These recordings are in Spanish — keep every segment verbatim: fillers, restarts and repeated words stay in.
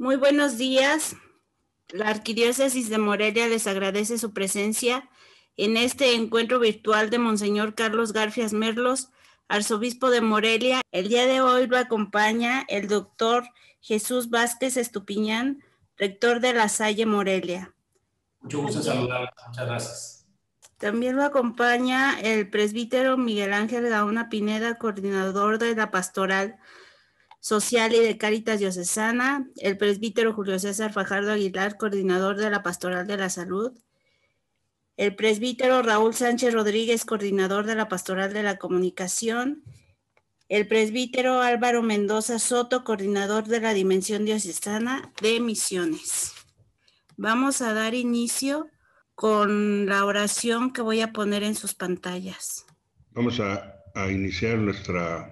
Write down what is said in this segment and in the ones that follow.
Muy buenos días. La Arquidiócesis de Morelia les agradece su presencia en este encuentro virtual de Monseñor Carlos Garfias Merlos, arzobispo de Morelia. El día de hoy lo acompaña el doctor Jesús Vázquez Estupiñán, rector de La Salle Morelia. Mucho gusto en saludarlos. Muchas gracias. También lo acompaña el presbítero Miguel Ángel Gaona Pineda, coordinador de la Pastoral Social y de Cáritas Diocesana, el presbítero Julio César Fajardo Aguilar, coordinador de la Pastoral de la Salud, el presbítero Raúl Sánchez Rodríguez, coordinador de la Pastoral de la Comunicación, el presbítero Álvaro Mendoza Soto, coordinador de la Dimensión Diocesana de Misiones. Vamos a dar inicio con la oración que voy a poner en sus pantallas. Vamos a, a iniciar nuestra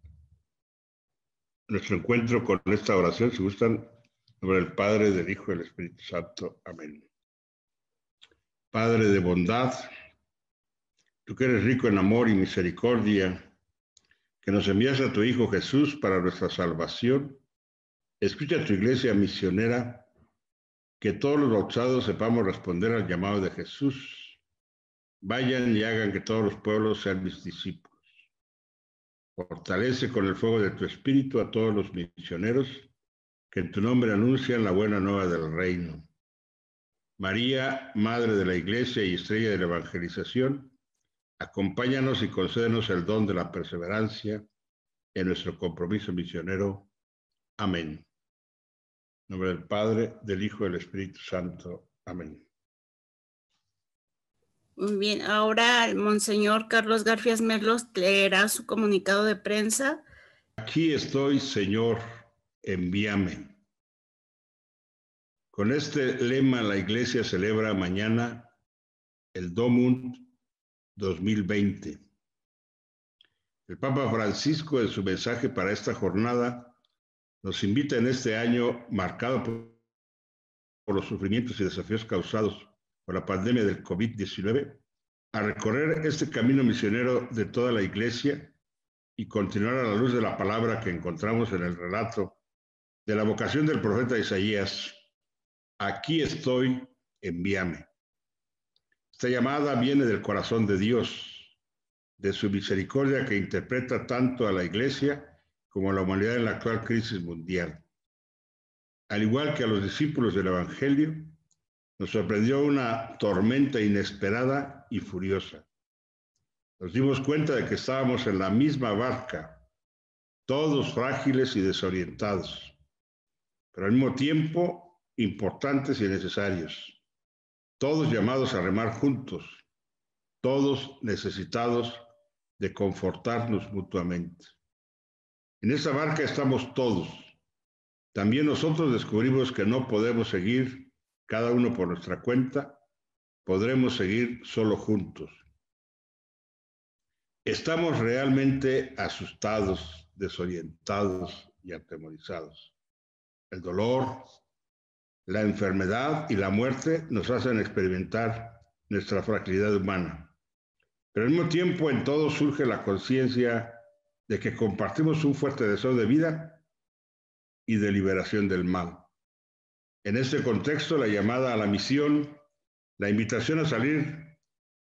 nuestro encuentro con esta oración, si gustan, en nombre del Padre, del Hijo y del Espíritu Santo. Amén. Padre de bondad, tú que eres rico en amor y misericordia, que nos envías a tu Hijo Jesús para nuestra salvación, escucha a tu iglesia misionera, que todos los bautizados sepamos responder al llamado de Jesús. Vayan y hagan que todos los pueblos sean mis discípulos. Fortalece con el fuego de tu espíritu a todos los misioneros que en tu nombre anuncian la buena nueva del reino. María, Madre de la Iglesia y estrella de la evangelización, acompáñanos y concédenos el don de la perseverancia en nuestro compromiso misionero. Amén. En nombre del Padre, del Hijo y del Espíritu Santo. Amén. Muy bien, ahora el Monseñor Carlos Garfias Merlos leerá su comunicado de prensa. Aquí estoy, Señor, envíame. Con este lema la Iglesia celebra mañana el Domund dos mil veinte. El Papa Francisco, en su mensaje para esta jornada, nos invita en este año marcado por, por los sufrimientos y desafíos causados por la pandemia del COVID diecinueve, a recorrer este camino misionero de toda la Iglesia y continuar a la luz de la palabra que encontramos en el relato de la vocación del profeta Isaías. Aquí estoy, envíame. Esta llamada viene del corazón de Dios, de su misericordia que interpreta tanto a la Iglesia como a la humanidad en la actual crisis mundial. Al igual que a los discípulos del Evangelio, nos sorprendió una tormenta inesperada y furiosa. Nos dimos cuenta de que estábamos en la misma barca, todos frágiles y desorientados, pero al mismo tiempo importantes y necesarios, todos llamados a remar juntos, todos necesitados de confortarnos mutuamente. En esa barca estamos todos. También nosotros descubrimos que no podemos seguir cada uno por nuestra cuenta, podremos seguir solo juntos. Estamos realmente asustados, desorientados y atemorizados. El dolor, la enfermedad y la muerte nos hacen experimentar nuestra fragilidad humana. Pero al mismo tiempo en todos surge la conciencia de que compartimos un fuerte deseo de vida y de liberación del mal. En este contexto, la llamada a la misión, la invitación a salir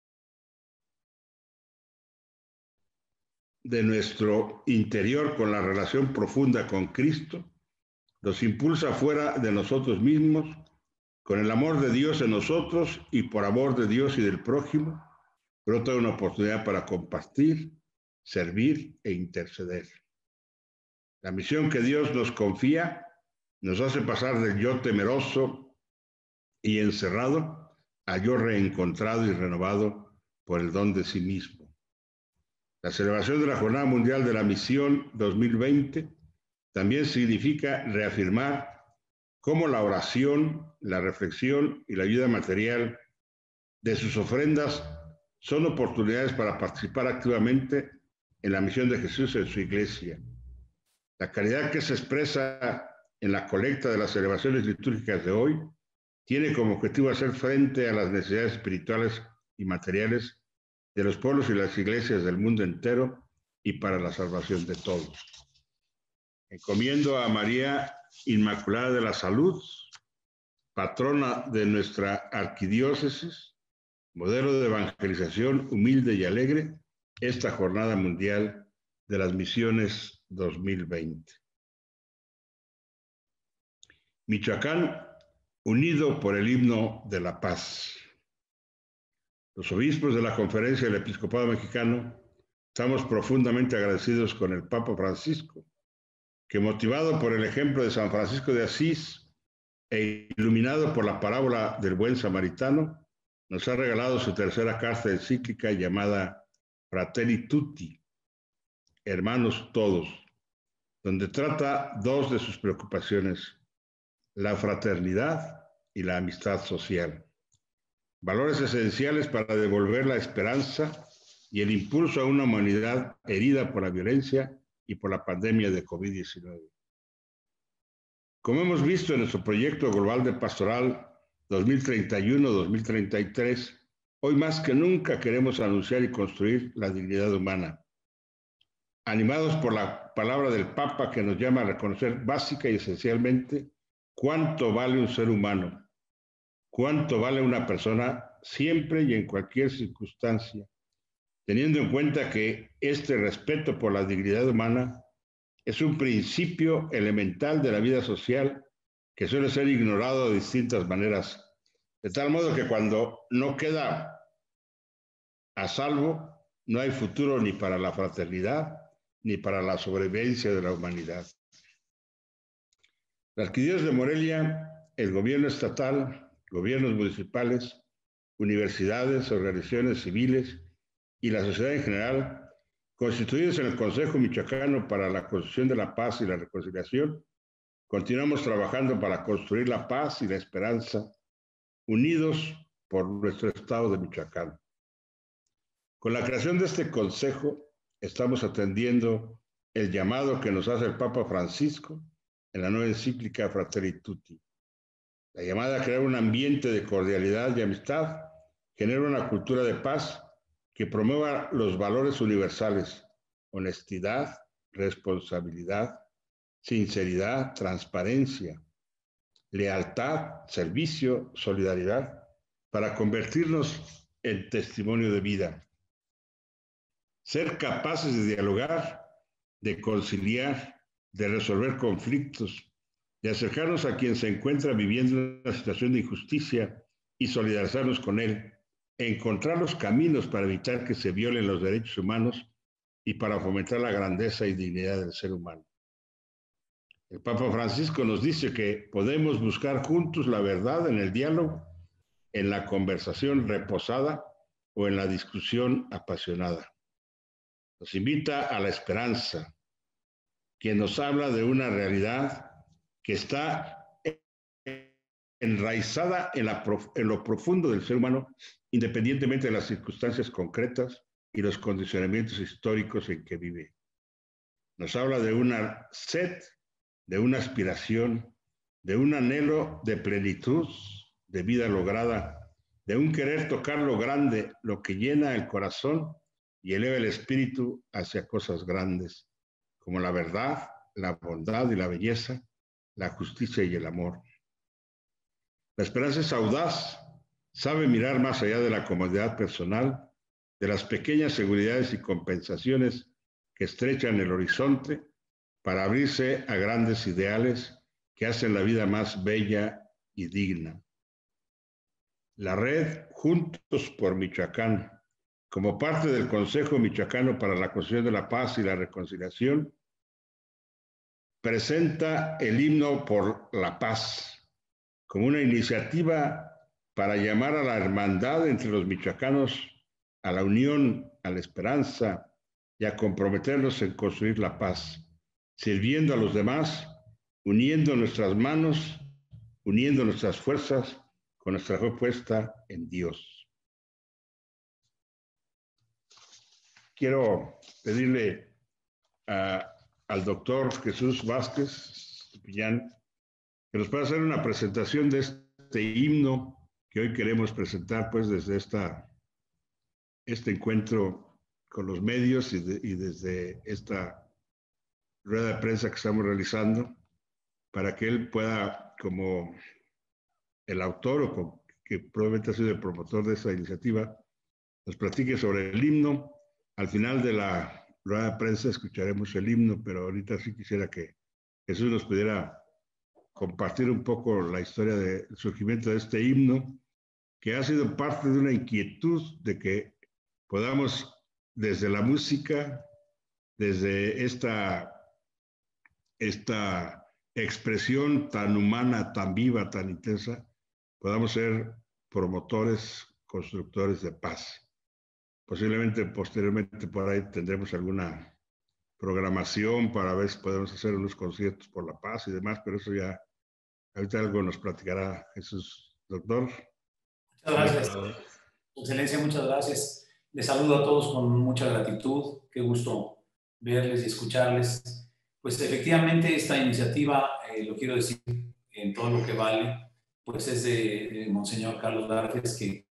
de nuestro interior con la relación profunda con Cristo, nos impulsa fuera de nosotros mismos, con el amor de Dios en nosotros y por amor de Dios y del prójimo, brota una oportunidad para compartir, servir e interceder. La misión que Dios nos confía nos hace pasar del yo temeroso y encerrado a yo reencontrado y renovado por el don de sí mismo. La celebración de la Jornada Mundial de la Misión dos mil veinte también significa reafirmar cómo la oración, la reflexión y la ayuda material de sus ofrendas son oportunidades para participar activamente en la misión de Jesús en su iglesia. La caridad que se expresa en la colecta de las celebraciones litúrgicas de hoy tiene como objetivo hacer frente a las necesidades espirituales y materiales de los pueblos y las iglesias del mundo entero y para la salvación de todos. Encomiendo a María Inmaculada de la Salud, patrona de nuestra arquidiócesis, modelo de evangelización humilde y alegre, esta Jornada Mundial de las Misiones dos mil veinte. Michoacán, unido por el himno de la paz. Los obispos de la Conferencia del Episcopado Mexicano estamos profundamente agradecidos con el Papa Francisco, que motivado por el ejemplo de San Francisco de Asís e iluminado por la parábola del buen samaritano, nos ha regalado su tercera carta encíclica llamada Fratelli Tutti, Hermanos Todos, donde trata dos de sus preocupaciones, la fraternidad y la amistad social. Valores esenciales para devolver la esperanza y el impulso a una humanidad herida por la violencia y por la pandemia de COVID diecinueve. Como hemos visto en nuestro proyecto global de pastoral dos mil treinta y uno a dos mil treinta y tres, hoy más que nunca queremos anunciar y construir la dignidad humana. Animados por la palabra del Papa que nos llama a reconocer básica y esencialmente cuánto vale un ser humano, cuánto vale una persona siempre y en cualquier circunstancia, teniendo en cuenta que este respeto por la dignidad humana es un principio elemental de la vida social que suele ser ignorado de distintas maneras, de tal modo que cuando no queda a salvo, no hay futuro ni para la fraternidad ni para la sobrevivencia de la humanidad. La Arquidiócesis de Morelia, el gobierno estatal, gobiernos municipales, universidades, organizaciones civiles y la sociedad en general, constituidos en el Consejo Michoacano para la Construcción de la Paz y la Reconciliación, continuamos trabajando para construir la paz y la esperanza, unidos por nuestro estado de Michoacán. Con la creación de este consejo, estamos atendiendo el llamado que nos hace el Papa Francisco en la nueva encíclica Fratelli Tutti. La llamada a crear un ambiente de cordialidad y amistad genera una cultura de paz que promueva los valores universales, honestidad, responsabilidad, sinceridad, transparencia, lealtad, servicio, solidaridad, para convertirnos en testimonio de vida. Ser capaces de dialogar, de conciliar, de resolver conflictos, de acercarnos a quien se encuentra viviendo una situación de injusticia y solidarizarnos con él, encontrar los caminos para evitar que se violen los derechos humanos y para fomentar la grandeza y dignidad del ser humano. El Papa Francisco nos dice que podemos buscar juntos la verdad en el diálogo, en la conversación reposada o en la discusión apasionada. Nos invita a la esperanza, que nos habla de una realidad que está enraizada en, la, en lo profundo del ser humano, independientemente de las circunstancias concretas y los condicionamientos históricos en que vive. Nos habla de una sed, de una aspiración, de un anhelo de plenitud, de vida lograda, de un querer tocar lo grande, lo que llena el corazón y eleva el espíritu hacia cosas grandes, como la verdad, la bondad y la belleza, la justicia y el amor. La esperanza es audaz, sabe mirar más allá de la comodidad personal, de las pequeñas seguridades y compensaciones que estrechan el horizonte para abrirse a grandes ideales que hacen la vida más bella y digna. La red Juntos por Michoacán, como parte del Consejo Michoacano para la Construcción de la Paz y la Reconciliación, presenta el himno por la paz como una iniciativa para llamar a la hermandad entre los michoacanos, a la unión, a la esperanza y a comprometernos en construir la paz, sirviendo a los demás, uniendo nuestras manos, uniendo nuestras fuerzas con nuestra fe puesta en Dios. Quiero pedirle a, al doctor Jesús Vázquez Pillán que nos pueda hacer una presentación de este himno que hoy queremos presentar pues desde esta, este encuentro con los medios y, de, y desde esta rueda de prensa que estamos realizando. para que él pueda, como el autor o como, que probablemente ha sido el promotor de esa iniciativa, nos platique sobre el himno. Al final de la rueda de prensa escucharemos el himno, pero ahorita sí quisiera que Jesús nos pudiera compartir un poco la historia del surgimiento de este himno, que ha sido parte de una inquietud de que podamos, desde la música, desde esta, esta expresión tan humana, tan viva, tan intensa, podamos ser promotores, constructores de paz. Posiblemente posteriormente por ahí tendremos alguna programación para ver si podemos hacer unos conciertos por la paz y demás, pero eso ya, ahorita algo nos platicará Jesús. Doctor. Muchas gracias. Excelencia, muchas gracias. Les saludo a todos con mucha gratitud. Qué gusto verles y escucharles. Pues efectivamente esta iniciativa, eh, lo quiero decir en todo lo que vale, pues es de, de Monseñor Carlos D'Artes, que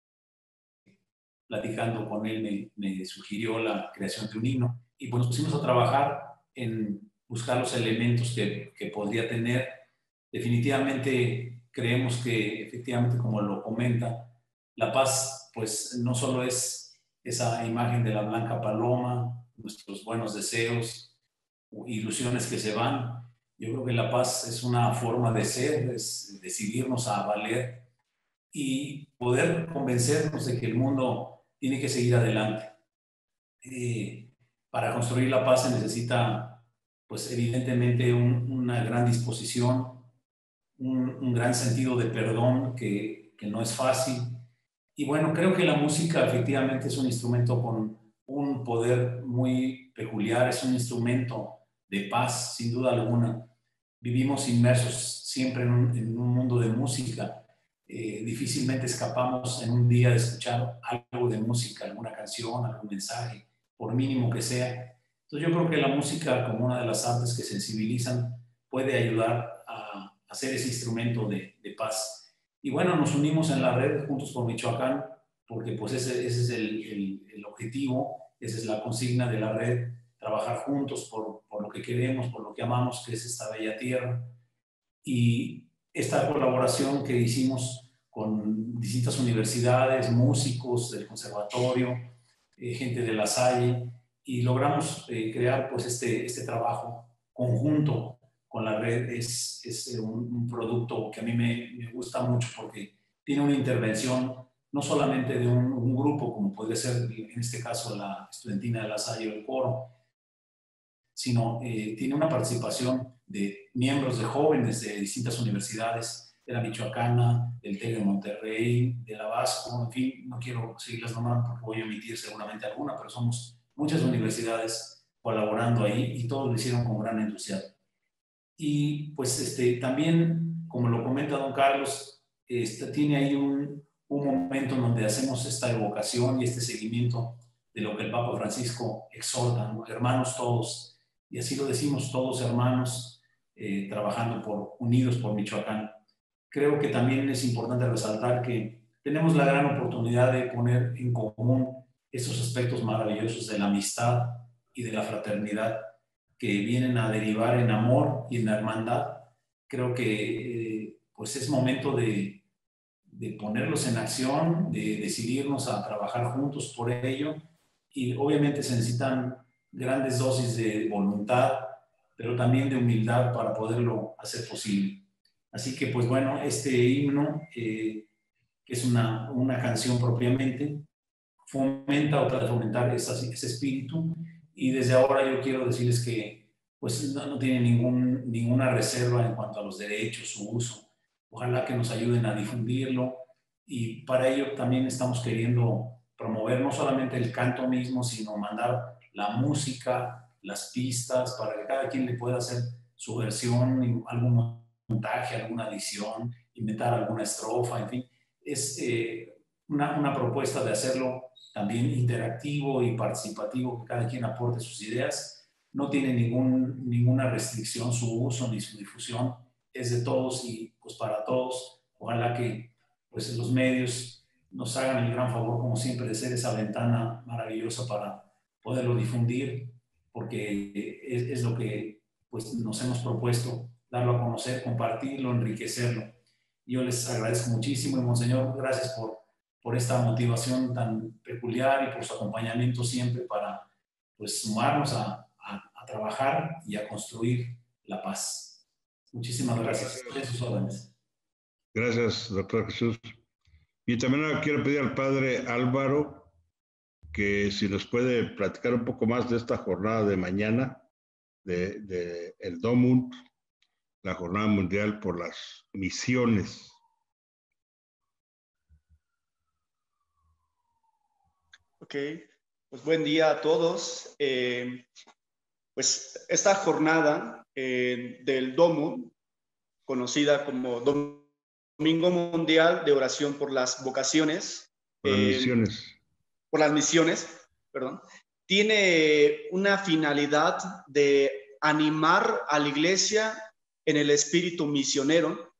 platicando con él me, me sugirió la creación de un himno y pues nos pusimos a trabajar en buscar los elementos que, que podría tener. Definitivamente creemos que efectivamente, como lo comenta, la paz pues no solo es esa imagen de la blanca paloma, nuestros buenos deseos, ilusiones que se van. Yo creo que la paz es una forma de ser, es decidirnos a valer y poder convencernos de que el mundo tiene que seguir adelante. Eh, para construir la paz se necesita, pues evidentemente, un, una gran disposición, un, un gran sentido de perdón que, que no es fácil. Y bueno, creo que la música efectivamente es un instrumento con un poder muy peculiar, es un instrumento de paz, sin duda alguna. Vivimos inmersos siempre en un, en un mundo de música. Eh, difícilmente escapamos en un día de escuchar algo de música, alguna canción, algún mensaje, por mínimo que sea. Entonces yo creo que la música, como una de las artes que sensibilizan, puede ayudar a hacer ese instrumento de, de paz. Y bueno, nos unimos en la red Juntos por Michoacán, porque pues ese, ese es el, el, el objetivo, esa es la consigna de la red, trabajar juntos por, por lo que queremos, por lo que amamos, que es esta bella tierra. Y esta colaboración que hicimos con distintas universidades, músicos del conservatorio, eh, gente de La Salle, y logramos eh, crear pues este, este trabajo conjunto con la red. Es, es un, un producto que a mí me, me gusta mucho porque tiene una intervención no solamente de un, un grupo, como podría ser en este caso la estudiantina de La Salle o el coro, sino eh, tiene una participación de miembros de jóvenes de distintas universidades, de la Michoacana, del TEC de Monterrey, de la Vasco, en fin, no quiero seguirlas nombrando porque voy a omitir seguramente alguna, pero somos muchas universidades colaborando ahí y todos lo hicieron con gran entusiasmo. Y pues este, también, como lo comenta don Carlos, este, tiene ahí un, un momento en donde hacemos esta evocación y este seguimiento de lo que el Papa Francisco exhorta, ¿no? Hermanos todos, y así lo decimos, todos hermanos, eh, trabajando por, unidos por Michoacán. Creo que también es importante resaltar que tenemos la gran oportunidad de poner en común estos aspectos maravillosos de la amistad y de la fraternidad que vienen a derivar en amor y en hermandad. Creo que eh, pues es momento de, de ponerlos en acción, de decidirnos a trabajar juntos por ello, y obviamente se necesitan grandes dosis de voluntad, pero también de humildad para poderlo hacer posible. Así que, pues bueno, este himno, eh, que es una, una canción propiamente, fomenta o trata de fomentar ese, ese espíritu, y desde ahora yo quiero decirles que pues no, no tiene ningún, ninguna reserva en cuanto a los derechos, su uso. Ojalá que nos ayuden a difundirlo, y para ello también estamos queriendo promover no solamente el canto mismo, sino mandar la música, las pistas, para que cada quien le pueda hacer su versión, algún montaje, alguna edición, inventar alguna estrofa, en fin. Es eh, una, una propuesta de hacerlo también interactivo y participativo, que cada quien aporte sus ideas. No tiene ningún, ninguna restricción su uso ni su difusión, es de todos y pues para todos. Ojalá que pues los medios nos hagan el gran favor, como siempre, de ser esa ventana maravillosa para poderlo difundir, porque es, es lo que pues, nos hemos propuesto darlo a conocer, compartirlo, enriquecerlo. Yo les agradezco muchísimo y Monseñor, gracias por, por esta motivación tan peculiar y por su acompañamiento siempre para pues, sumarnos a, a, a trabajar y a construir la paz. Muchísimas gracias. Estoy a sus órdenes. Gracias, doctor Jesús. Y también quiero pedir al padre Álvaro que si nos puede platicar un poco más de esta jornada de mañana, de, de el DOMUNT, la Jornada Mundial por las Misiones. Ok, pues buen día a todos. Eh, pues esta jornada eh, del DOMUNT, conocida como Domingo Mundial de Oración por las Vocaciones, Por las eh, misiones. por las misiones, perdón, tiene una finalidad de animar a la iglesia en el espíritu misionero.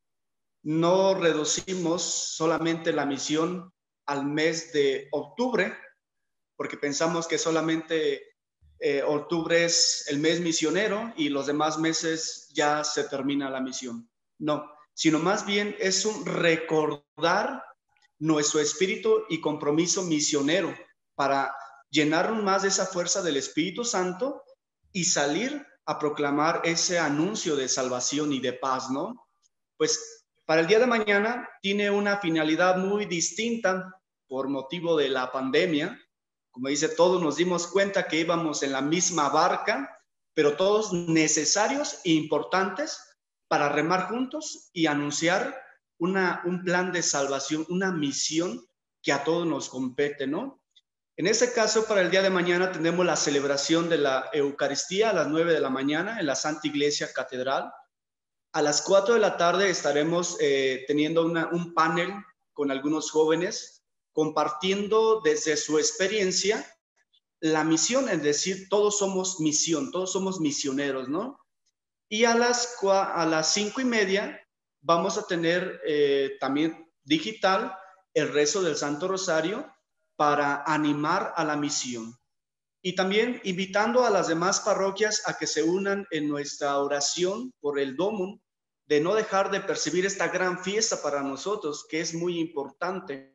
No reducimos solamente la misión al mes de octubre, porque pensamos que solamente eh, octubre es el mes misionero y los demás meses ya se termina la misión. No, sino más bien es un recordar nuestro espíritu y compromiso misionero para llenar más de esa fuerza del Espíritu Santo y salir a proclamar ese anuncio de salvación y de paz, ¿no? Pues para el día de mañana tiene una finalidad muy distinta por motivo de la pandemia. Como dice, todos nos dimos cuenta que íbamos en la misma barca, pero todos necesarios e importantes para remar juntos y anunciar una, un plan de salvación, una misión que a todos nos compete, ¿no? En este caso, para el día de mañana tenemos la celebración de la Eucaristía a las nueve de la mañana en la Santa Iglesia Catedral. A las cuatro de la tarde estaremos eh, teniendo una, un panel con algunos jóvenes compartiendo desde su experiencia la misión, es decir, todos somos misión, todos somos misioneros, ¿no? Y a las, a las cinco y media vamos a tener eh, también digital el rezo del Santo Rosario para animar a la misión. Y también invitando a las demás parroquias a que se unan en nuestra oración por el DOMUNT, de no dejar de percibir esta gran fiesta para nosotros, que es muy importante.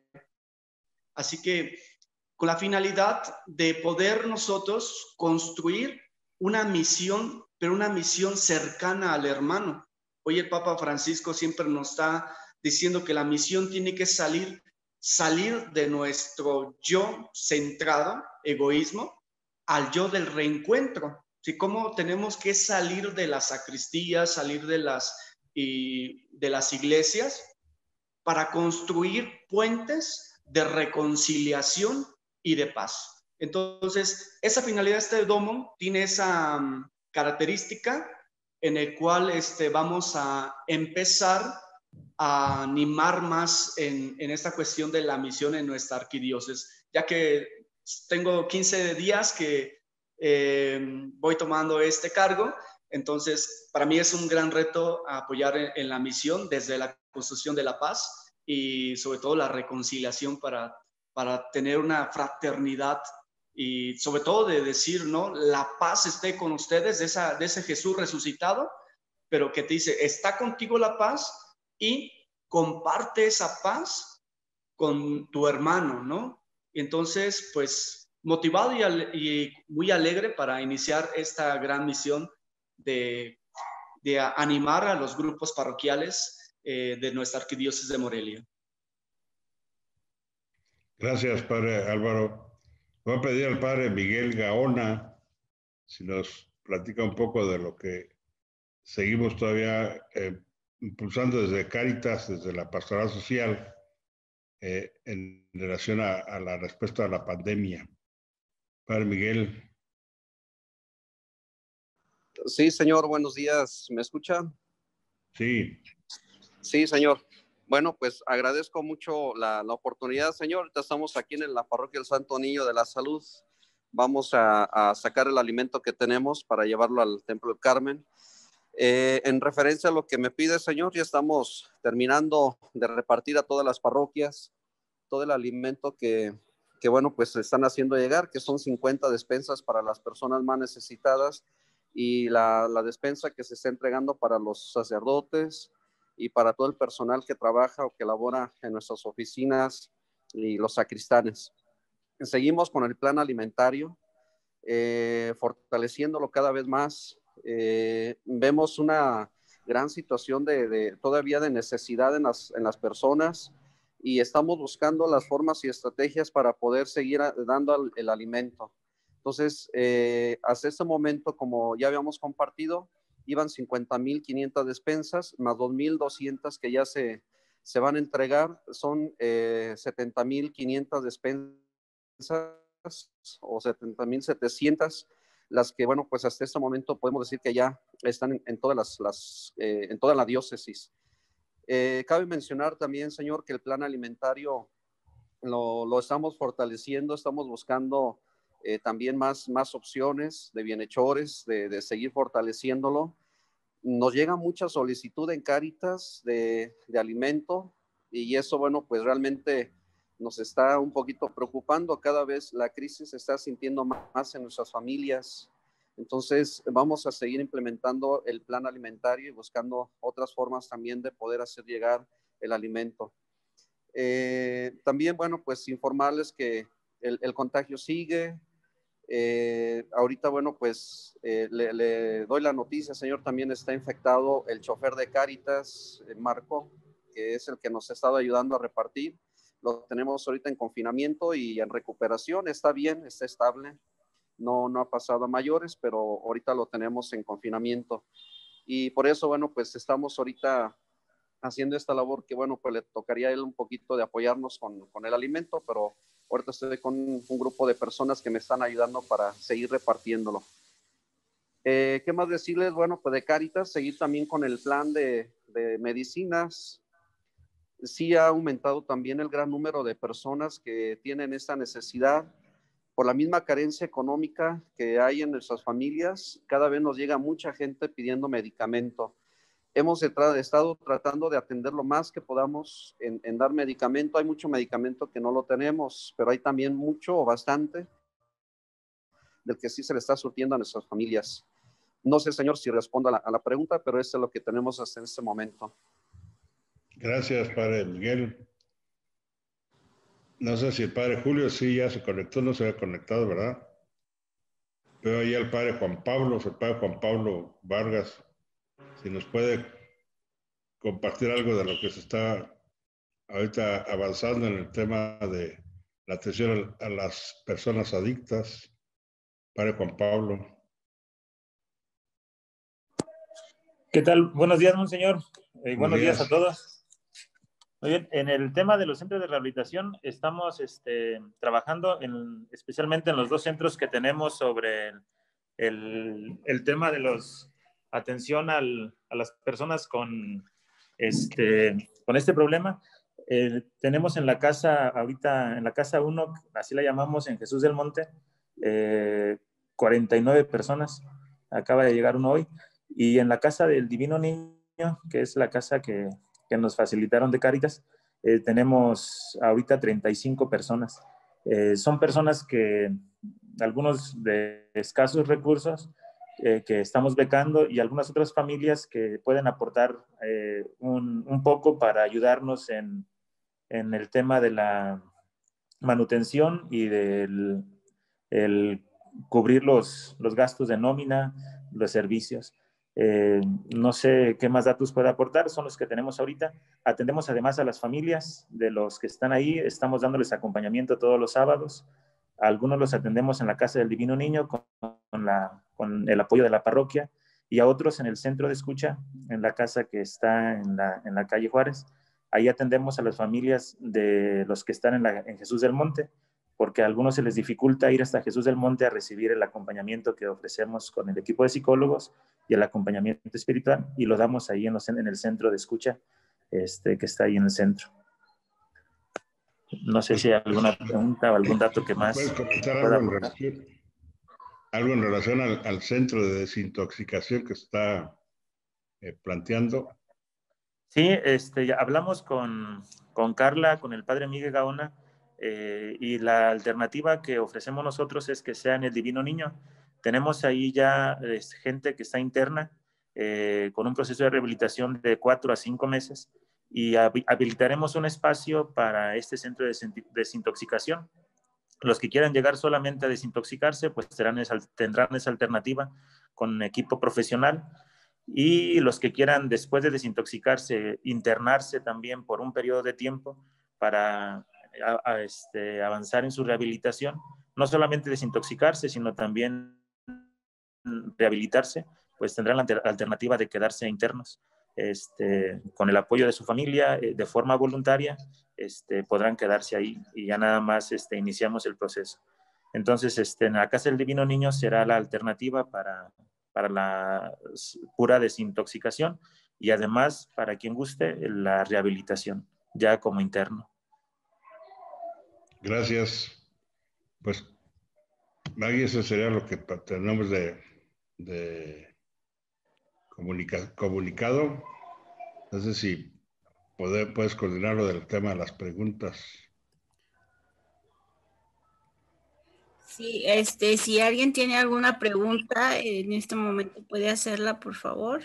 Así que con la finalidad de poder nosotros construir una misión, pero una misión cercana al hermano. Hoy el Papa Francisco siempre nos está diciendo que la misión tiene que salir, salir de nuestro yo centrado, egoísmo, al yo del reencuentro. ¿Sí? Cómo tenemos que salir de las sacristías, salir de las, y, de las iglesias para construir puentes de reconciliación y de paz. Entonces, esa finalidad de este domo tiene esa um, característica en el cual este, vamos a empezar a animar más en, en esta cuestión de la misión en nuestra arquidiócesis, ya que tengo quince días que eh, voy tomando este cargo. Entonces, para mí es un gran reto apoyar en, en la misión desde la construcción de la paz y sobre todo la reconciliación para, para tener una fraternidad y sobre todo de decir, ¿no? La paz esté con ustedes, de, esa, de ese Jesús resucitado, pero que te dice, está contigo la paz y comparte esa paz con tu hermano, ¿no? Entonces, pues, motivado y, ale y muy alegre para iniciar esta gran misión de, de animar a los grupos parroquiales eh, de nuestra arquidiócesis de Morelia. Gracias, padre Álvaro. Voy a pedir al padre Miguel Gaona si nos platica un poco de lo que seguimos todavía eh, impulsando desde Cáritas, desde la pastoral social, eh, en relación a, a la respuesta a la pandemia. Padre Miguel. Sí, señor, buenos días. ¿Me escucha? Sí. Sí, señor. Bueno, pues agradezco mucho la, la oportunidad, señor. Ahorita estamos aquí en la parroquia del Santo Niño de la Salud. Vamos a, a sacar el alimento que tenemos para llevarlo al Templo del Carmen. Eh, en referencia a lo que me pide, señor, ya estamos terminando de repartir a todas las parroquias todo el alimento que, que bueno, pues están haciendo llegar, que son cincuenta despensas para las personas más necesitadas y la, la despensa que se está entregando para los sacerdotes y para todo el personal que trabaja o que labora en nuestras oficinas y los sacristanes. Seguimos con el plan alimentario, eh, fortaleciéndolo cada vez más. Eh, vemos una gran situación de, de todavía de necesidad en las, en las personas y estamos buscando las formas y estrategias para poder seguir a, dando el, el alimento. Entonces, eh, hasta este momento, como ya habíamos compartido, iban cincuenta mil quinientas despensas, más dos mil doscientas que ya se, se van a entregar, son eh, setenta mil quinientas despensas o setenta mil setecientas, las que, bueno, pues hasta este momento podemos decir que ya están en, en todas las, las eh, en toda la diócesis. Eh, cabe mencionar también, señor, que el plan alimentario lo, lo estamos fortaleciendo, estamos buscando eh, también más, más opciones de bienhechores, de, de seguir fortaleciéndolo. Nos llega mucha solicitud en Cáritas de, de alimento y eso, bueno, pues realmente nos está un poquito preocupando. Cada vez la crisis se está sintiendo más en nuestras familias. Entonces, vamos a seguir implementando el plan alimentario y buscando otras formas también de poder hacer llegar el alimento. Eh, también, bueno, pues informarles que el, el contagio sigue. Eh, ahorita, bueno, pues eh, le, le doy la noticia, señor, también está infectado el chofer de Cáritas, eh, Marco, que es el que nos ha estado ayudando a repartir. Lo tenemos ahorita en confinamiento y en recuperación, está bien, está estable, no, no ha pasado a mayores, pero ahorita lo tenemos en confinamiento. Y por eso, bueno, pues estamos ahorita haciendo esta labor que, bueno, pues le tocaría a él un poquito de apoyarnos con, con el alimento, pero ahorita estoy con un grupo de personas que me están ayudando para seguir repartiéndolo. Eh, ¿Qué más decirles? Bueno, pues de Cáritas, seguir también con el plan de, de medicinas. Sí ha aumentado también el gran número de personas que tienen esta necesidad. Por la misma carencia económica que hay en nuestras familias, cada vez nos llega mucha gente pidiendo medicamento. Hemos estado tratando de atender lo más que podamos en, en dar medicamento. Hay mucho medicamento que no lo tenemos, pero hay también mucho o bastante del que sí se le está surtiendo a nuestras familias. No sé, señor, si respondo a la, a la pregunta, pero eso es lo que tenemos hasta en este momento. Gracias, padre Miguel. No sé si el padre Julio sí ya se conectó, no se ha conectado, ¿verdad? Veo ahí al padre Juan Pablo, el padre Juan Pablo Vargas, si nos puede compartir algo de lo que se está ahorita avanzando en el tema de la atención a las personas adictas. Padre Juan Pablo. ¿Qué tal? Buenos días, monseñor. Eh, buenos, buenos días. días a todos. Muy bien, en el tema de los centros de rehabilitación estamos este, trabajando en, especialmente en los dos centros que tenemos sobre el, el, el tema de los atención al, a las personas con este, con este problema. Eh, tenemos en la casa, ahorita en la casa uno, así la llamamos, en Jesús del Monte, eh, cuarenta y nueve personas, acaba de llegar uno hoy, y en la casa del Divino Niño, que es la casa que, que nos facilitaron de Cáritas, eh, tenemos ahorita treinta y cinco personas. Eh, son personas que, algunos de escasos recursos, eh, que estamos becando, y algunas otras familias que pueden aportar eh, un, un poco para ayudarnos en, en el tema de la manutención y del el cubrir los, los gastos de nómina, los servicios. Eh, no sé qué más datos puede aportar, son los que tenemos ahorita. Atendemos además a las familias de los que están ahí, estamos dándoles acompañamiento todos los sábados. Algunos los atendemos en la Casa del Divino Niño con, con, la, con el apoyo de la parroquia, y a otros en el centro de escucha, en la casa que está en la, en la calle Juárez. Ahí atendemos a las familias de los que están en, la, en Jesús del Monte, porque a algunos se les dificulta ir hasta Jesús del Monte a recibir el acompañamiento que ofrecemos con el equipo de psicólogos y el acompañamiento espiritual, y lo damos ahí en, los, en el centro de escucha, este, que está ahí en el centro. No sé si hay alguna pregunta o algún dato que más... ¿Puedes comentar algo en, relación, algo en relación al, al centro de desintoxicación que está eh, planteando? Sí, este, hablamos con, con Carla, con el padre Miguel Gaona, eh, y la alternativa que ofrecemos nosotros es que sea en el Divino Niño. Tenemos ahí ya es, gente que está interna eh, con un proceso de rehabilitación de cuatro a cinco meses y habilitaremos un espacio para este centro de desintoxicación. Los que quieran llegar solamente a desintoxicarse, pues tendrán esa, tendrán esa alternativa con equipo profesional. Y los que quieran, después de desintoxicarse, internarse también por un periodo de tiempo para a, a este, avanzar en su rehabilitación, no solamente desintoxicarse, sino también rehabilitarse, pues tendrán la alternativa de quedarse internos. Este, con el apoyo de su familia, eh, de forma voluntaria, este, podrán quedarse ahí y ya nada más este, iniciamos el proceso. Entonces, este, en la Casa del Divino Niño será la alternativa para, para la pura desintoxicación y además, para quien guste, la rehabilitación, ya como interno. Gracias. Pues, Maggie, eso sería lo que tenemos de, de comunica, comunicado. No sé si poder, puedes coordinar lo del tema de las preguntas. Sí, este, si alguien tiene alguna pregunta, en este momento puede hacerla, por favor.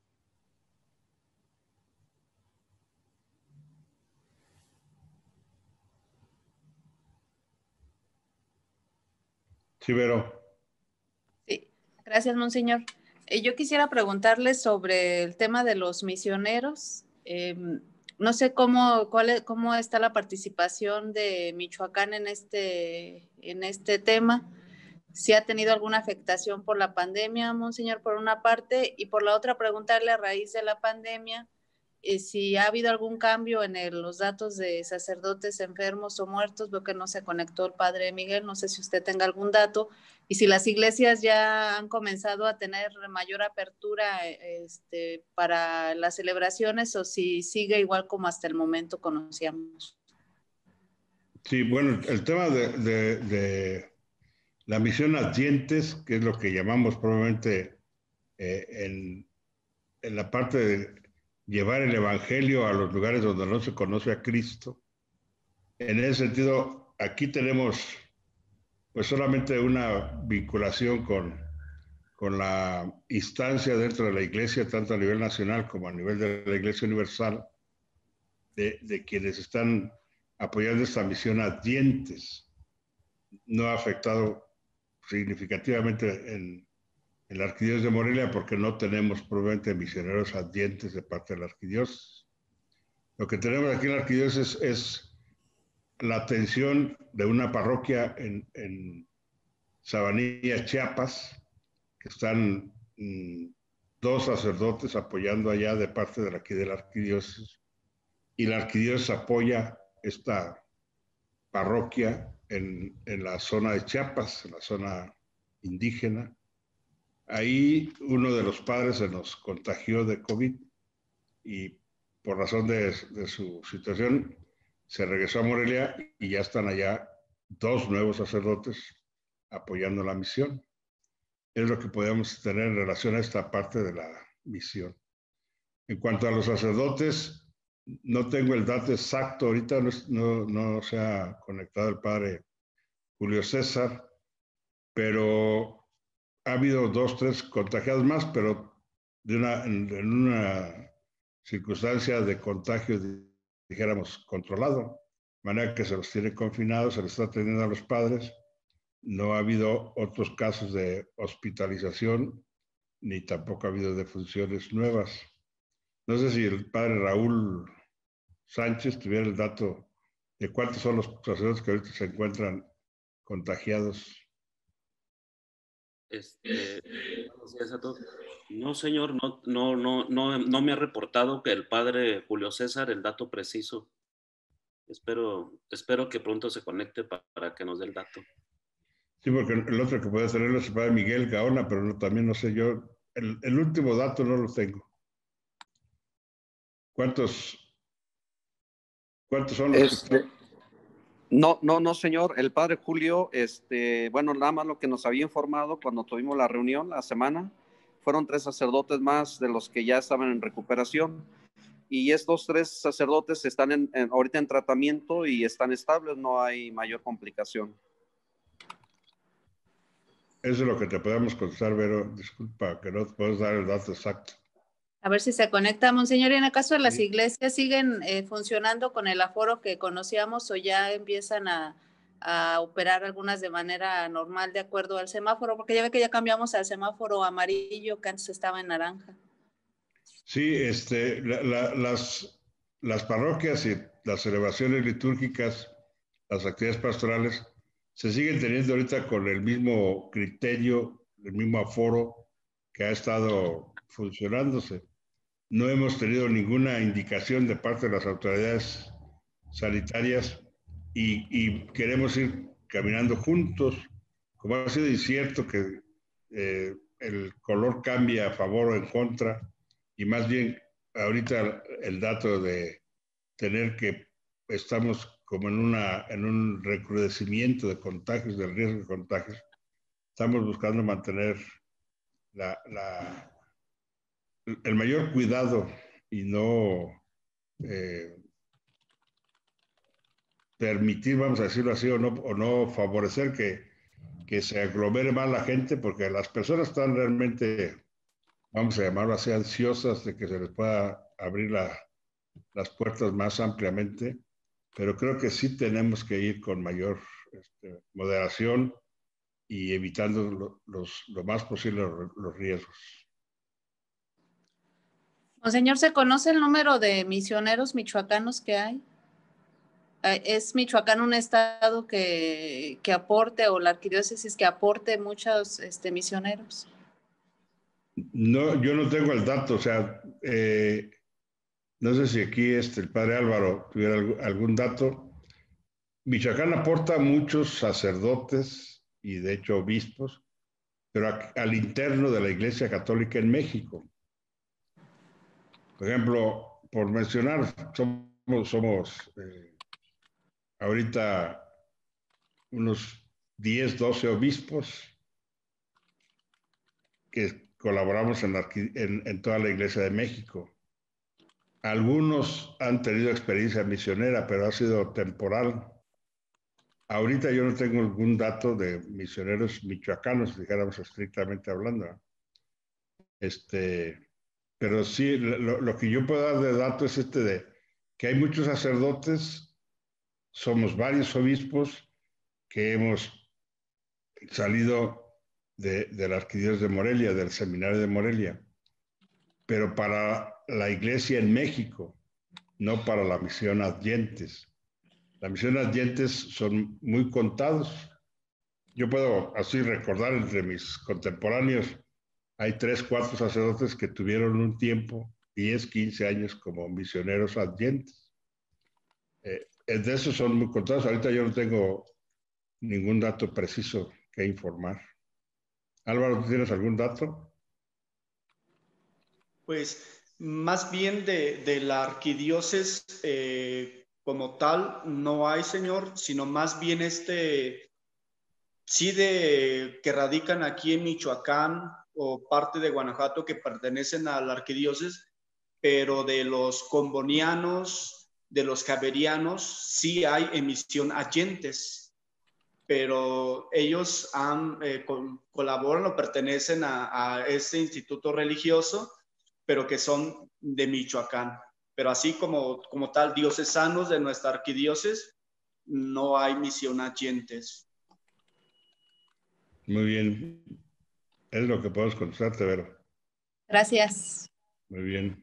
Sí, Vero. Sí, gracias, monseñor. Eh, yo quisiera preguntarle sobre el tema de los misioneros. Eh, no sé cómo, cuál es, cómo está la participación de Michoacán en este, en este tema. Si ha tenido alguna afectación por la pandemia, monseñor, por una parte, y por la otra preguntarle a raíz de la pandemia eh, si ha habido algún cambio en el, los datos de sacerdotes enfermos o muertos. Veo que no se conectó el padre Miguel, no sé si usted tenga algún dato, y si las iglesias ya han comenzado a tener mayor apertura este, para las celebraciones o si sigue igual como hasta el momento conocíamos. Sí, bueno, el tema de, de, de la misión a dientes, que es lo que llamamos probablemente eh, en, en la parte de llevar el evangelio a los lugares donde no se conoce a Cristo. En ese sentido, aquí tenemos pues solamente una vinculación con, con la instancia dentro de la iglesia, tanto a nivel nacional como a nivel de la iglesia universal, de, de quienes están apoyando esta misión a dientes. No ha afectado significativamente en, en la arquidiócesis de Morelia porque no tenemos probablemente misioneros a dientes de parte de la arquidiócesis. Lo que tenemos aquí en la arquidiócesis es la atención de una parroquia en, en Sabanilla, Chiapas, que están mmm, dos sacerdotes apoyando allá de parte de aquí de la arquidiócesis, y la arquidiócesis apoya esta parroquia en, en la zona de Chiapas, en la zona indígena. Ahí uno de los padres se nos contagió de COVID y por razón de, de su situación se regresó a Morelia y ya están allá dos nuevos sacerdotes apoyando la misión. Es lo que podemos tener en relación a esta parte de la misión. En cuanto a los sacerdotes, no tengo el dato exacto, ahorita no, no, no se ha conectado el padre Julio César, pero ha habido dos, tres contagiados más, pero de una, en, en una circunstancia de contagio, dijéramos, controlado, de manera que se los tiene confinados, se les está atendiendo a los padres. No ha habido otros casos de hospitalización, ni tampoco ha habido defunciones nuevas. No sé si el padre Raúl Sánchez tuviera el dato de cuántos son los sacerdotes que ahorita se encuentran contagiados. Este, no, señor, no, no, no, no, no me ha reportado que el padre Julio César el dato preciso. Espero, espero que pronto se conecte para, para que nos dé el dato. Sí, porque el otro que puede tenerlo es el padre Miguel Gaona, pero no, también no sé yo. El, el último dato no lo tengo. ¿Cuántos, cuántos son los este, que... No, no, no, señor. El padre Julio, este, bueno, nada más lo que nos había informado cuando tuvimos la reunión la semana, fueron tres sacerdotes más de los que ya estaban en recuperación. Y estos tres sacerdotes están en, en, ahorita en tratamiento y están estables, no hay mayor complicación. Eso es lo que te podemos contestar, Vero. Disculpa que no te puedo dar el dato exacto. A ver si se conecta, Monseñor. Y en el caso de las Sí. iglesias, ¿siguen eh, funcionando con el aforo que conocíamos o ya empiezan a, a operar algunas de manera normal de acuerdo al semáforo? Porque ya ve que ya cambiamos al semáforo amarillo que antes estaba en naranja. Sí, este, la, la, las, las parroquias y las celebraciones litúrgicas, las actividades pastorales, se siguen teniendo ahorita con el mismo criterio, el mismo aforo que ha estado funcionándose. No hemos tenido ninguna indicación de parte de las autoridades sanitarias y, y queremos ir caminando juntos. Como ha sido incierto que eh, el color cambia a favor o en contra, y más bien ahorita el dato de tener que estamos como en, una, en un recrudecimiento de contagios, del riesgo de contagios, estamos buscando mantener la, la, el mayor cuidado y no eh, permitir, vamos a decirlo así, o no, o no favorecer que, que se aglomere más la gente, porque las personas están realmente, vamos a llamarlo así, ansiosas de que se les pueda abrir la, las puertas más ampliamente, pero creo que sí tenemos que ir con mayor este, moderación y evitando lo, los, lo más posible los, los riesgos. Monseñor, ¿se conoce el número de misioneros michoacanos que hay? ¿Es Michoacán un estado que, que aporte, o la arquidiócesis que aporte muchos este, misioneros? No, yo no tengo el dato, o sea, eh, no sé si aquí este, el padre Álvaro tuviera algún dato. Michoacán aporta muchos sacerdotes y de hecho obispos, pero a, al interno de la Iglesia Católica en México. Por ejemplo, por mencionar, somos, somos eh, ahorita unos diez, doce obispos que colaboramos en, la, en, en toda la Iglesia de México. Algunos han tenido experiencia misionera, pero ha sido temporal. Ahorita yo no tengo algún dato de misioneros michoacanos, dijéramos estrictamente hablando. Este, pero sí, lo, lo que yo puedo dar de dato es este de que hay muchos sacerdotes, somos varios obispos que hemos salido de, de la Arquidiócesis de Morelia, del Seminario de Morelia, pero para la iglesia en México, no para la misión adyentes. La misión adyentes son muy contados. Yo puedo así recordar entre mis contemporáneos, hay tres, cuatro sacerdotes que tuvieron un tiempo, diez, quince años como misioneros adyentes. Eh, de esos son muy contados. Ahorita yo no tengo ningún dato preciso que informar. Álvaro, ¿tú tienes algún dato? Pues más bien de, de la arquidiócesis eh, como tal no hay, señor, sino más bien este, sí de que radican aquí en Michoacán o parte de Guanajuato que pertenecen a la arquidiócesis, pero de los combonianos, de los javerianos, sí hay emisión adyentes, pero ellos han, eh, con, colaboran o pertenecen a, a ese instituto religioso, pero que son de Michoacán. Pero así como, como tal, diocesanos de nuestra arquidiócesis, no hay misión adyentes. Muy bien. Es lo que podemos contestarte, Vero. Gracias. Muy bien.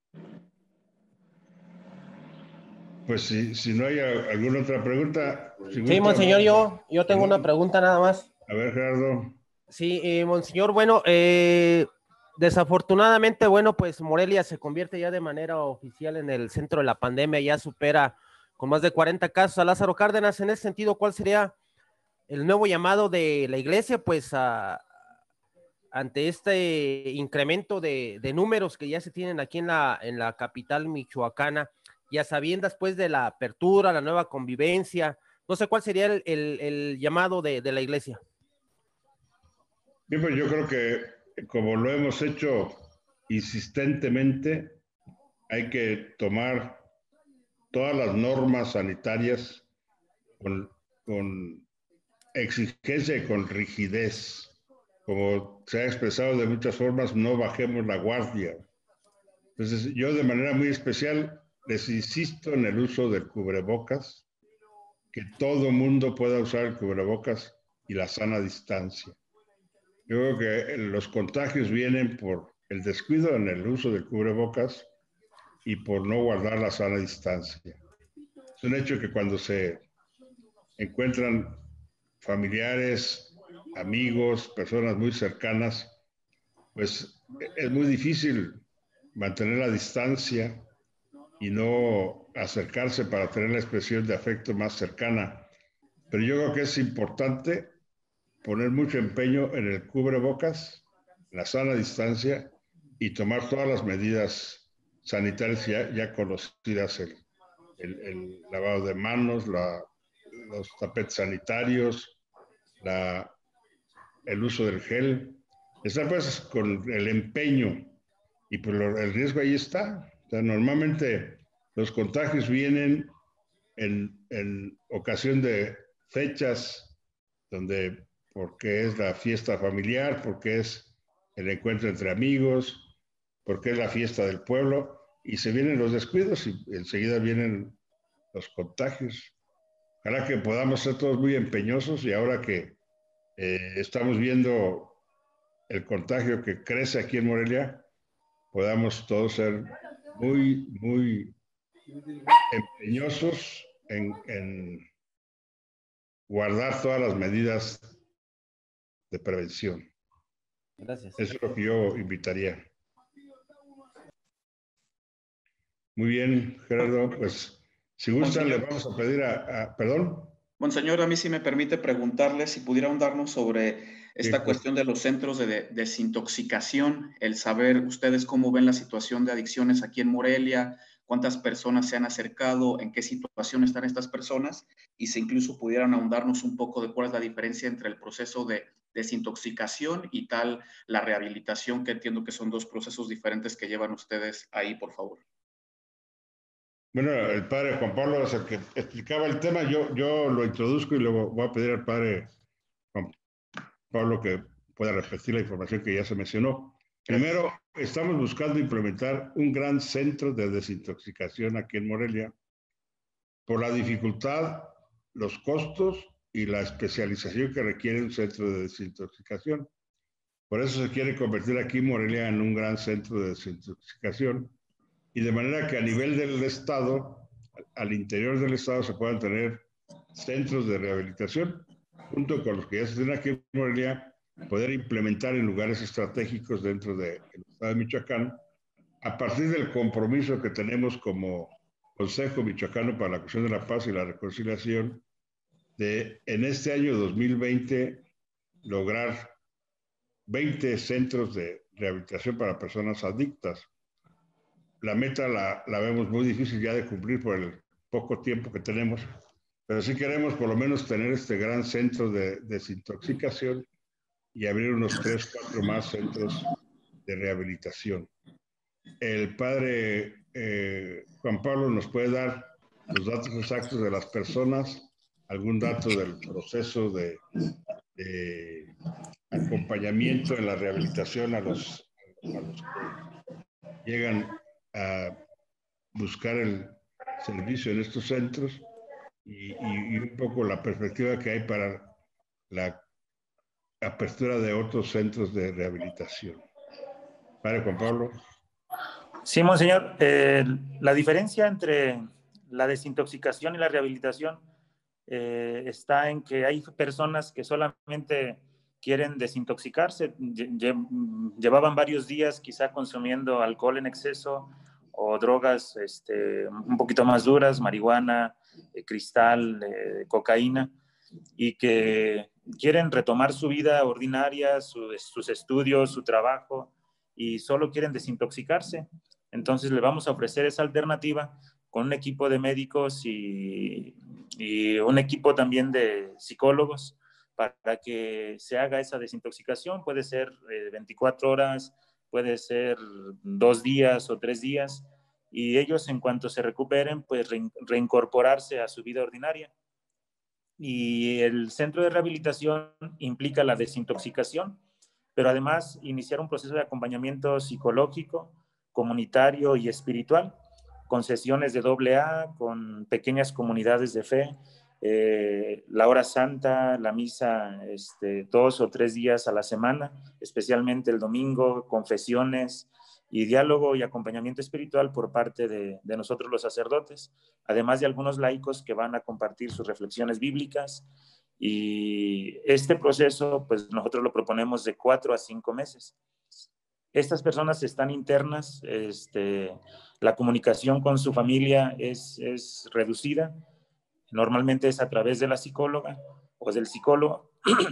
Pues si, si no hay alguna otra pregunta. Si sí, gusta, monseñor, yo, yo tengo una pregunta nada más. A ver, Gerardo. Sí, eh, monseñor, bueno, eh, desafortunadamente, bueno, pues Morelia se convierte ya de manera oficial en el centro de la pandemia, ya supera con más de cuarenta casos a Lázaro Cárdenas. En ese sentido, ¿cuál sería el nuevo llamado de la iglesia, pues, a, ante este incremento de, de números que ya se tienen aquí en la, en la capital michoacana, ya sabiendas pues de la apertura, la nueva convivencia? No sé cuál sería el, el, el llamado de, de la iglesia. Bien, pues yo creo que como lo hemos hecho insistentemente, hay que tomar todas las normas sanitarias con, con exigencia y con rigidez. como se ha expresado de muchas formas, no bajemos la guardia. Entonces, yo de manera muy especial les insisto en el uso del cubrebocas, que todo mundo pueda usar el cubrebocas y la sana distancia. Yo creo que los contagios vienen por el descuido en el uso del cubrebocas y por no guardar la sana distancia. Es un hecho que cuando se encuentran familiares, amigos, personas muy cercanas, pues es muy difícil mantener la distancia y no acercarse para tener la expresión de afecto más cercana. Pero yo creo que es importante poner mucho empeño en el cubrebocas, la sana distancia y tomar todas las medidas sanitarias ya, ya conocidas, el, el, el lavado de manos, la, los tapetes sanitarios, la, el uso del gel. Está pues con el empeño y pues lo, el riesgo ahí está. O sea, normalmente los contagios vienen en, en ocasión de fechas donde, porque es la fiesta familiar, porque es el encuentro entre amigos, porque es la fiesta del pueblo, y se vienen los descuidos y enseguida vienen los contagios. Ojalá que podamos ser todos muy empeñosos y ahora que eh, estamos viendo el contagio que crece aquí en Morelia, podamos todos ser muy, muy empeñosos en, en guardar todas las medidas de prevención. Gracias. Eso es lo que yo invitaría. Muy bien, Gerardo, pues si gustan le vamos a pedir a, a perdón. Monseñor, a mí sí me permite preguntarle si pudiera ahondarnos sobre esta Sí, cuestión de los centros de, de desintoxicación, el saber ustedes cómo ven la situación de adicciones aquí en Morelia, cuántas personas se han acercado, en qué situación están estas personas, y si incluso pudieran ahondarnos un poco de cuál es la diferencia entre el proceso de desintoxicación y tal la rehabilitación, que entiendo que son dos procesos diferentes que llevan ustedes ahí, por favor. Bueno, el padre Juan Pablo es el que explicaba el tema. Yo, yo lo introduzco y luego voy a pedir al padre Juan Pablo que pueda repetir la información que ya se mencionó. Primero, estamos buscando implementar un gran centro de desintoxicación aquí en Morelia por la dificultad, los costos y la especialización que requiere un centro de desintoxicación. Por eso se quiere convertir aquí Morelia en un gran centro de desintoxicación y de manera que a nivel del Estado, al interior del Estado, se puedan tener centros de rehabilitación, junto con los que ya se tienen aquí en Morelia, poder implementar en lugares estratégicos dentro del Estado de Michoacán, a partir del compromiso que tenemos como Consejo Michoacano para la Cuestión de la Paz y la Reconciliación, de en este año dos mil veinte lograr veinte centros de rehabilitación para personas adictas. La meta la, la vemos muy difícil ya de cumplir por el poco tiempo que tenemos, pero sí queremos por lo menos tener este gran centro de desintoxicación y abrir unos tres, cuatro más centros de rehabilitación. El padre eh, Juan Pablo nos puede dar los datos exactos de las personas, algún dato del proceso de, de acompañamiento en la rehabilitación a los, a los que llegan a buscar el servicio en estos centros y, y, y un poco la perspectiva que hay para la apertura de otros centros de rehabilitación. Padre Juan Pablo. Sí, monseñor. Eh, la diferencia entre la desintoxicación y la rehabilitación eh, está en que hay personas que solamente quieren desintoxicarse, lle llevaban varios días quizá consumiendo alcohol en exceso o drogas este, un poquito más duras, marihuana, eh, cristal, eh, cocaína, y que quieren retomar su vida ordinaria, su, sus estudios, su trabajo, y solo quieren desintoxicarse. Entonces le vamos a ofrecer esa alternativa con un equipo de médicos y, y un equipo también de psicólogos para que se haga esa desintoxicación. Puede ser eh, veinticuatro horas, puede ser dos días o tres días, y ellos en cuanto se recuperen, pues re, reincorporarse a su vida ordinaria. Y el centro de rehabilitación implica la desintoxicación, pero además iniciar un proceso de acompañamiento psicológico, comunitario y espiritual, con sesiones de doble A, con pequeñas comunidades de fe, eh, la hora santa, la misa este, dos o tres días a la semana, especialmente el domingo, confesiones y diálogo y acompañamiento espiritual por parte de, de nosotros los sacerdotes, además de algunos laicos que van a compartir sus reflexiones bíblicas. Y este proceso, pues nosotros lo proponemos de cuatro a cinco meses. Estas personas están internas, este, la comunicación con su familia es, es reducida, normalmente es a través de la psicóloga o del psicólogo,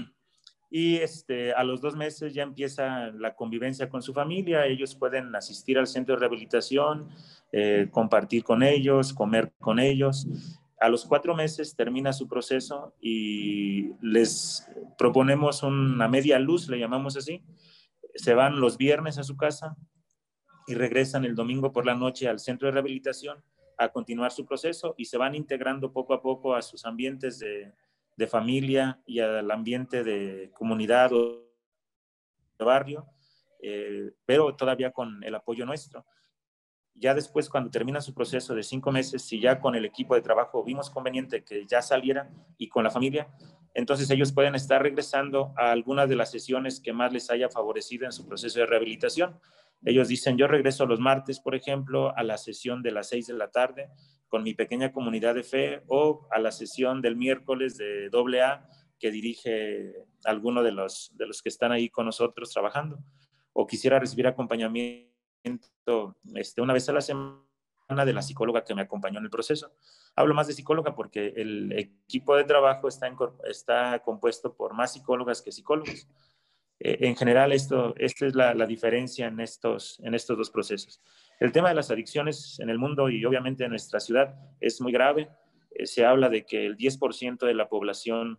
y este, a los dos meses ya empieza la convivencia con su familia, ellos pueden asistir al centro de rehabilitación, eh, compartir con ellos, comer con ellos. A los cuatro meses termina su proceso y les proponemos una media luz, le llamamos así. Se van los viernes a su casa y regresan el domingo por la noche al centro de rehabilitación a continuar su proceso y se van integrando poco a poco a sus ambientes de, de familia y al ambiente de comunidad o de barrio, eh, pero todavía con el apoyo nuestro. Ya después, cuando termina su proceso de cinco meses, si ya con el equipo de trabajo vimos conveniente que ya saliera y con la familia, entonces ellos pueden estar regresando a algunas de las sesiones que más les haya favorecido en su proceso de rehabilitación. Ellos dicen, yo regreso los martes, por ejemplo, a la sesión de las seis de la tarde con mi pequeña comunidad de fe, o a la sesión del miércoles de doble A que dirige alguno de los, de los que están ahí con nosotros trabajando, o quisiera recibir acompañamiento Este, una vez a la semana de la psicóloga que me acompañó en el proceso. Hablo más de psicóloga porque el equipo de trabajo está, en, está compuesto por más psicólogas que psicólogos. Eh, en general, esto, esta es la, la diferencia en estos, en estos dos procesos. El tema de las adicciones en el mundo y obviamente en nuestra ciudad es muy grave. Eh, se habla de que el diez por ciento de la población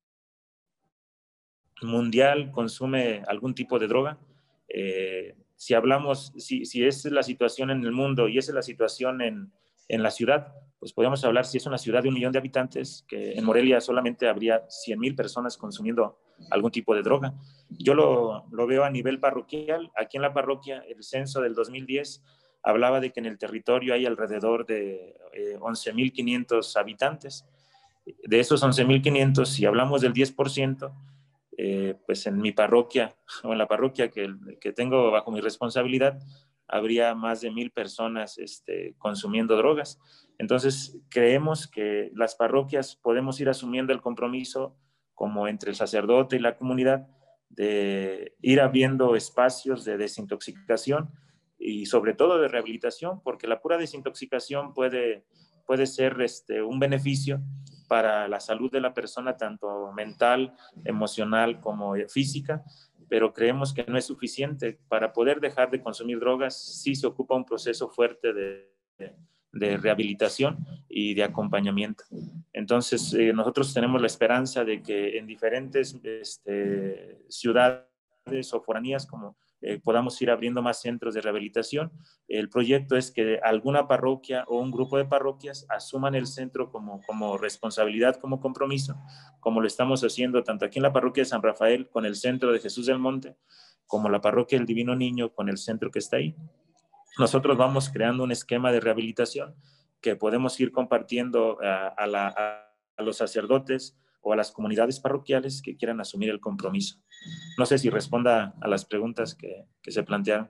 mundial consume algún tipo de droga. Eh, Si hablamos, si, si es la situación en el mundo y esa es la situación en, en la ciudad, pues podríamos hablar, si es una ciudad de un millón de habitantes, que en Morelia solamente habría cien mil personas consumiendo algún tipo de droga. Yo lo, lo veo a nivel parroquial. Aquí en la parroquia, el censo del dos mil diez hablaba de que en el territorio hay alrededor de eh, once mil quinientos habitantes. De esos once mil quinientos, si hablamos del diez por ciento, Eh, pues en mi parroquia o en la parroquia que, que tengo bajo mi responsabilidad, habría más de mil personas este, consumiendo drogas. Entonces, creemos que las parroquias podemos ir asumiendo el compromiso, como entre el sacerdote y la comunidad, de ir abriendo espacios de desintoxicación y sobre todo de rehabilitación, porque la pura desintoxicación puede, puede ser este, un beneficio para la salud de la persona, tanto mental, emocional como física, pero creemos que no es suficiente. Para poder dejar de consumir drogas, sí se ocupa un proceso fuerte de, de rehabilitación y de acompañamiento. Entonces, eh, nosotros tenemos la esperanza de que en diferentes este, ciudades o foranías, como Eh, podamos ir abriendo más centros de rehabilitación. El proyecto es que alguna parroquia o un grupo de parroquias asuman el centro como, como responsabilidad, como compromiso, como lo estamos haciendo tanto aquí en la parroquia de San Rafael con el centro de Jesús del Monte, como la parroquia del Divino Niño con el centro que está ahí. Nosotros vamos creando un esquema de rehabilitación que podemos ir compartiendo a, a, la, a los sacerdotes o a las comunidades parroquiales que quieran asumir el compromiso. No sé si responda a las preguntas que, que se plantearon.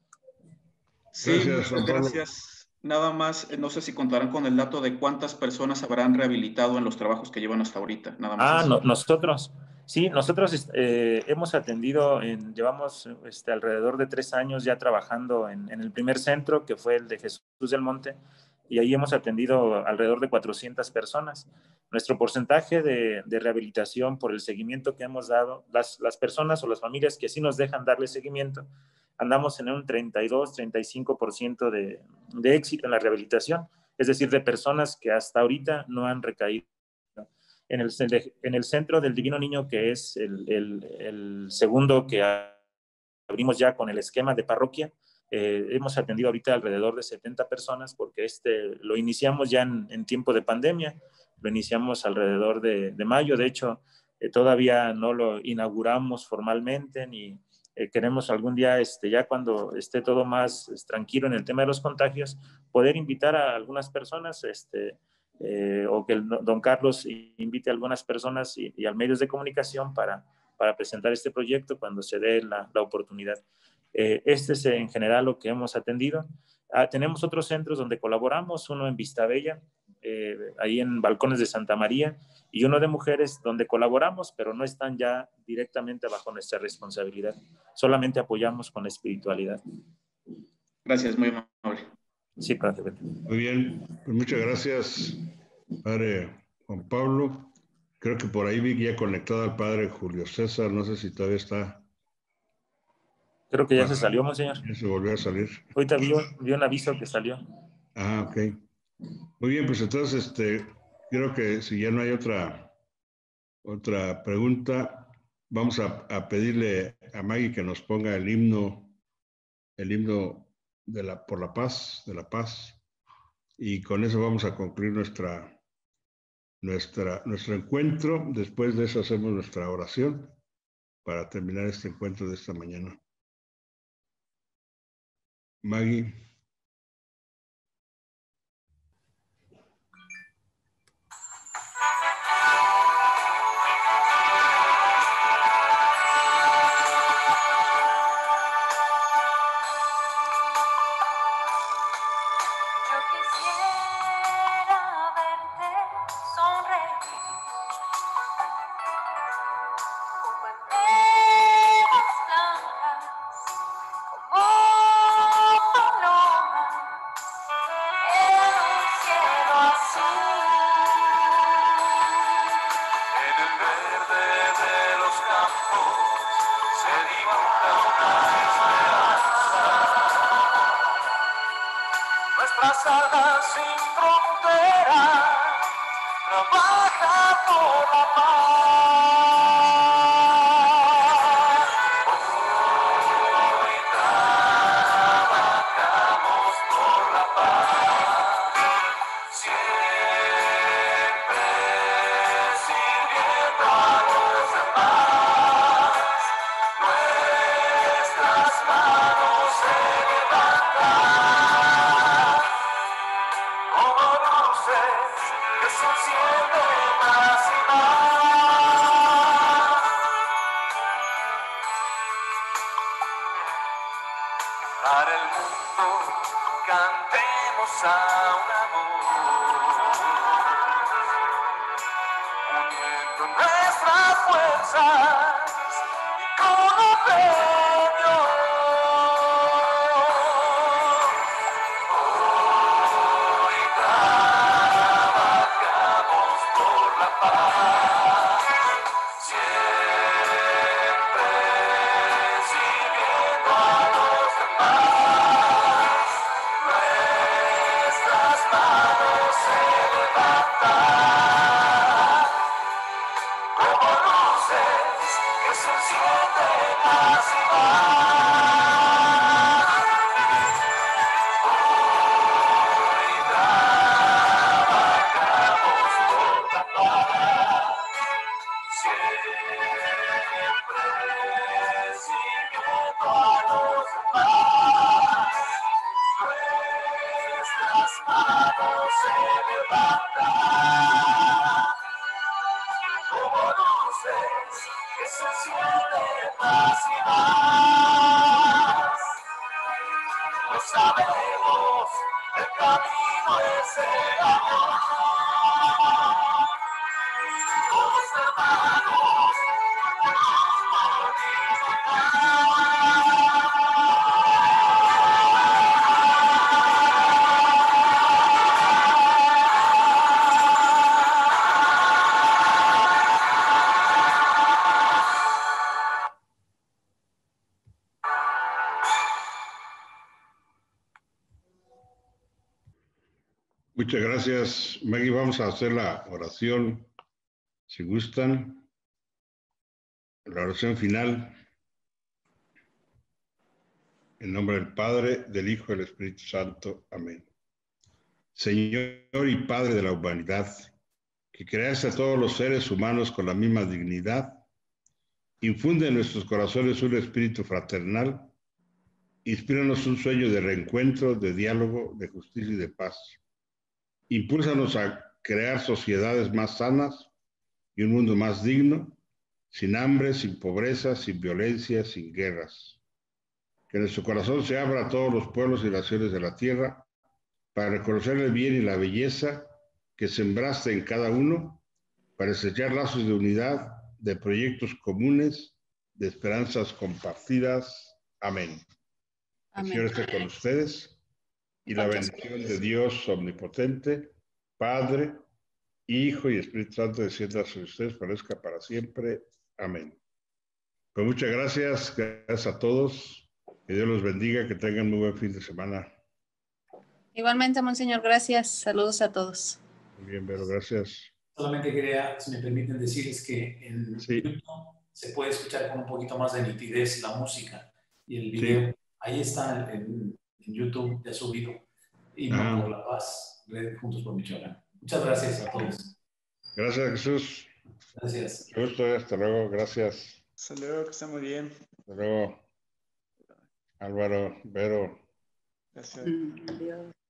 Sí, gracias, muchas gracias. Nada más, no sé si contarán con el dato de cuántas personas habrán rehabilitado en los trabajos que llevan hasta ahorita. Nada más. Ah, no, nosotros, sí, nosotros eh, hemos atendido, en, llevamos este, alrededor de tres años ya trabajando en, en el primer centro, que fue el de Jesús del Monte, y ahí hemos atendido alrededor de cuatrocientas personas. Nuestro porcentaje de, de rehabilitación por el seguimiento que hemos dado, las, las personas o las familias que sí nos dejan darle seguimiento, andamos en un treinta y dos, treinta y cinco por ciento de, de éxito en la rehabilitación, es decir, de personas que hasta ahorita no han recaído. En el, en el centro del Divino Niño, que es el, el, el segundo que abrimos ya con el esquema de parroquia, Eh, hemos atendido ahorita alrededor de setenta personas, porque este lo iniciamos ya en, en tiempo de pandemia, lo iniciamos alrededor de, de mayo. De hecho, Eh, todavía no lo inauguramos formalmente, ni eh, queremos algún día, este, ya cuando esté todo más es, tranquilo en el tema de los contagios, poder invitar a algunas personas, este, eh, o que el, don Carlos invite a algunas personas y, y a medios de comunicación para, para presentar este proyecto cuando se dé la, la oportunidad. Eh, este es en general lo que hemos atendido. Ah, tenemos otros centros donde colaboramos, uno en Vistabella, eh, ahí en Balcones de Santa María, y uno de mujeres donde colaboramos, pero no están ya directamente bajo nuestra responsabilidad. Solamente apoyamos con la espiritualidad. Gracias, muy amable. Sí, padre. Muy bien, pues muchas gracias, padre Juan Pablo. Creo que por ahí vi ya conectado al padre Julio César, no sé si todavía está. Creo que ya ah, se salió, monseñor. Ya se volvió a salir. Ahorita vi, vi un aviso que salió. Ah, ok. Muy bien, pues entonces, este, creo que si ya no hay otra, otra pregunta, vamos a, a pedirle a Maggie que nos ponga el himno, el himno de la, por la paz, de la paz, y con eso vamos a concluir nuestra, nuestra, nuestro encuentro. Después de eso hacemos nuestra oración para terminar este encuentro de esta mañana. Maggie. Muchas gracias, Maggie. Vamos a hacer la oración, si gustan. La oración final. En nombre del Padre, del Hijo y del Espíritu Santo. Amén. Señor y Padre de la humanidad, que creaste a todos los seres humanos con la misma dignidad, infunde en nuestros corazones un espíritu fraternal, inspíranos un sueño de reencuentro, de diálogo, de justicia y de paz. Impúlsanos a crear sociedades más sanas y un mundo más digno, sin hambre, sin pobreza, sin violencia, sin guerras. Que nuestro corazón se abra a todos los pueblos y naciones de la tierra para reconocer el bien y la belleza que sembraste en cada uno, para estrechar lazos de unidad, de proyectos comunes, de esperanzas compartidas. Amén. El Señor esté con ustedes y la bendición de Dios omnipotente, Padre, Hijo y Espíritu Santo descienda sobre ustedes, permanezca para siempre. Amén. Pues muchas gracias, gracias a todos. Que Dios los bendiga, que tengan muy buen fin de semana. Igualmente, Monseñor, gracias. Saludos a todos. Muy bien, Vero, gracias. Solamente quería, si me permiten decirles que en sí. YouTube se puede escuchar con un poquito más de nitidez la música y el video. Sí. Ahí está en, en YouTube, ya subido. Himno por la Paz, Red Juntos por Michoacán. Muchas gracias a todos. Gracias, Jesús. Gracias. Gusto, hasta luego, gracias. Hasta luego, que está muy bien. Hasta luego. Álvaro, Vero. Gracias. Mm, Dios.